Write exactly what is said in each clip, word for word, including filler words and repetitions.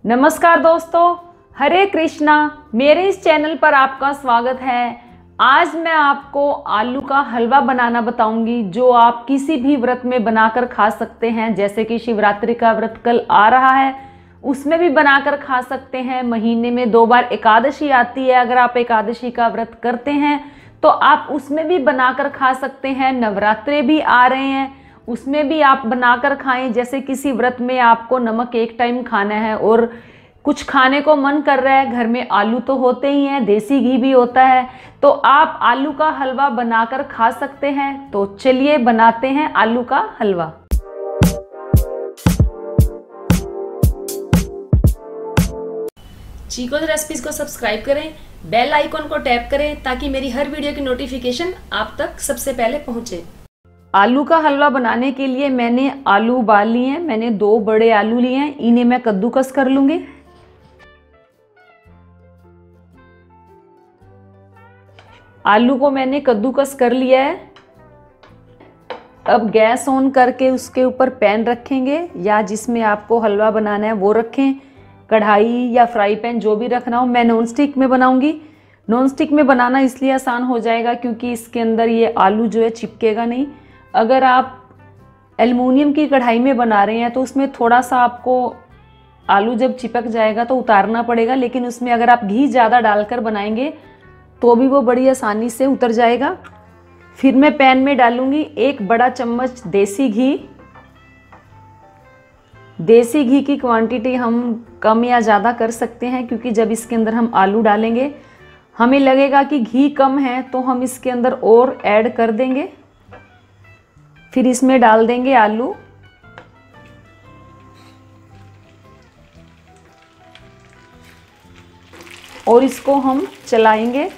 नमस्कार दोस्तों, हरे कृष्णा। मेरे इस चैनल पर आपका स्वागत है। आज मैं आपको आलू का हलवा बनाना बताऊंगी, जो आप किसी भी व्रत में बनाकर खा सकते हैं। जैसे कि शिवरात्रि का व्रत कल आ रहा है, उसमें भी बनाकर खा सकते हैं। महीने में दो बार एकादशी आती है, अगर आप एकादशी का व्रत करते हैं तो आप उसमें भी बनाकर खा सकते हैं। नवरात्रे भी आ रहे हैं, उसमें भी आप बनाकर खाएं। जैसे किसी व्रत में आपको नमक एक टाइम खाना है और कुछ खाने को मन कर रहा है, घर में आलू तो होते ही हैं, देसी घी भी होता है, तो आप आलू का हलवा बनाकर खा सकते हैं। तो चलिए बनाते हैं आलू का हलवा। चीकोज़ रेसिपीज को सब्सक्राइब करें, बेल आइकॉन को टैप करें ताकि मेरी हर वीडियो की नोटिफिकेशन आप तक सबसे पहले पहुंचे। आलू का हलवा बनाने के लिए मैंने आलू उबाल लिए हैं। मैंने दो बड़े आलू लिए हैं, इन्हें मैं कद्दूकस कर लूंगी। आलू को मैंने कद्दूकस कर लिया है। अब गैस ऑन करके उसके ऊपर पैन रखेंगे, या जिसमें आपको हलवा बनाना है वो रखें। कढ़ाई या फ्राई पैन जो भी रखना हो। मैं नॉन स्टिक में बनाऊंगी। नॉन स्टिक में बनाना इसलिए आसान हो जाएगा क्योंकि इसके अंदर ये आलू जो है चिपकेगा नहीं। अगर आप एल्युमिनियम की कढ़ाई में बना रहे हैं तो उसमें थोड़ा सा आपको आलू जब चिपक जाएगा तो उतारना पड़ेगा, लेकिन उसमें अगर आप घी ज़्यादा डालकर बनाएंगे तो भी वो बड़ी आसानी से उतर जाएगा। फिर मैं पैन में डालूंगी एक बड़ा चम्मच देसी घी। देसी घी की क्वांटिटी हम कम या ज़्यादा कर सकते हैं, क्योंकि जब इसके अंदर हम आलू डालेंगे हमें लगेगा कि घी कम है तो हम इसके अंदर और ऐड कर देंगे। फिर इसमें डाल देंगे आलू। और इसको हम चलाएंगे।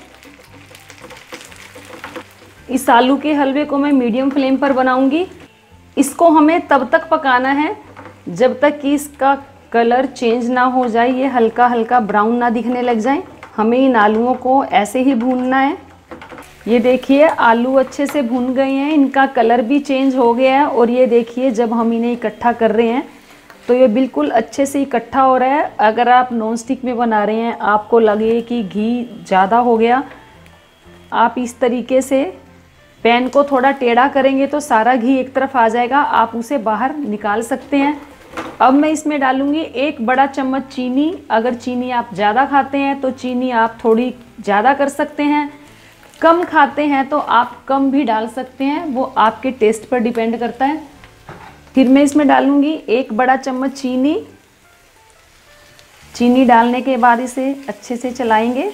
इस आलू के हलवे को मैं मीडियम फ्लेम पर बनाऊंगी। इसको हमें तब तक पकाना है जब तक कि इसका कलर चेंज ना हो जाए, ये हल्का हल्का ब्राउन ना दिखने लग जाए। हमें इन आलूओं को ऐसे ही भूनना है। ये देखिए आलू अच्छे से भून गए हैं, इनका कलर भी चेंज हो गया है। और ये देखिए जब हम इन्हें इकट्ठा कर रहे हैं तो ये बिल्कुल अच्छे से इकट्ठा हो रहा है। अगर आप नॉन स्टिक में बना रहे हैं, आपको लगे कि घी ज़्यादा हो गया, आप इस तरीके से पैन को थोड़ा टेढ़ा करेंगे तो सारा घी एक तरफ आ जाएगा, आप उसे बाहर निकाल सकते हैं। अब मैं इसमें डालूंगी एक बड़ा चम्मच चीनी। अगर चीनी आप ज़्यादा खाते हैं तो चीनी आप थोड़ी ज़्यादा कर सकते हैं, कम खाते हैं तो आप कम भी डाल सकते हैं, वो आपके टेस्ट पर डिपेंड करता है। फिर मैं इसमें डालूंगी एक बड़ा चम्मच चीनी। चीनी डालने के बाद इसे अच्छे से चलाएंगे।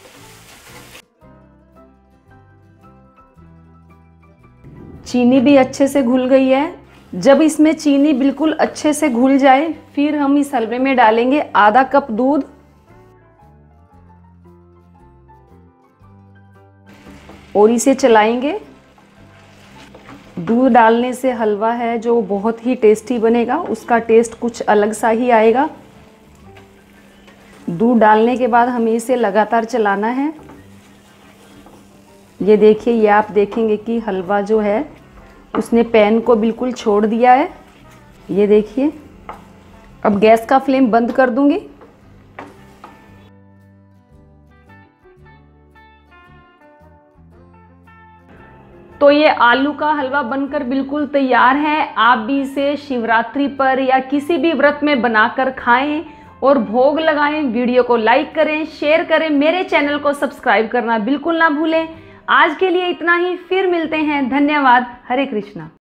चीनी भी अच्छे से घुल गई है। जब इसमें चीनी बिल्कुल अच्छे से घुल जाए, फिर हम इस हलवे में डालेंगे आधा कप दूध। और इसे चलाएंगे। दूध डालने से हलवा है जो बहुत ही टेस्टी बनेगा, उसका टेस्ट कुछ अलग सा ही आएगा। दूध डालने के बाद हमें इसे लगातार चलाना है। ये देखिए, ये आप देखेंगे कि हलवा जो है उसने पैन को बिल्कुल छोड़ दिया है। ये देखिए। अब गैस का फ्लेम बंद कर दूंगी। तो ये आलू का हलवा बनकर बिल्कुल तैयार है। आप भी इसे शिवरात्रि पर या किसी भी व्रत में बनाकर खाएं और भोग लगाएं। वीडियो को लाइक करें, शेयर करें, मेरे चैनल को सब्सक्राइब करना बिल्कुल ना भूलें। आज के लिए इतना ही, फिर मिलते हैं। धन्यवाद। हरे कृष्णा।